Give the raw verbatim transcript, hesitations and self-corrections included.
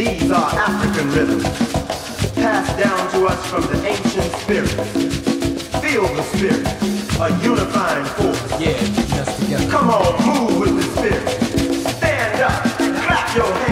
These are African rhythms, passed down to us from the ancient spirits. Feel the spirit, a unifying force. Yeah, that's together. Come on, move with the spirit. Stand up, clap your hands.